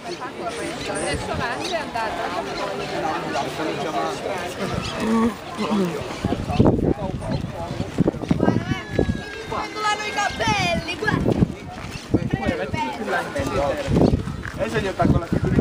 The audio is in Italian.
Adesso Landi è andata. Quando vanno i capelli, guarda! Adesso gli attacco la figurina.